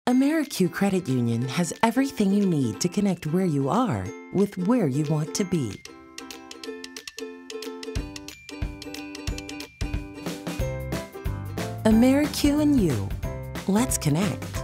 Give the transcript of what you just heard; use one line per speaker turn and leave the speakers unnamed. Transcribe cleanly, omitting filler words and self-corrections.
AmeriCU Credit Union has everything you need to connect where you are with where you want to be. AmeriCU and you. Let's connect.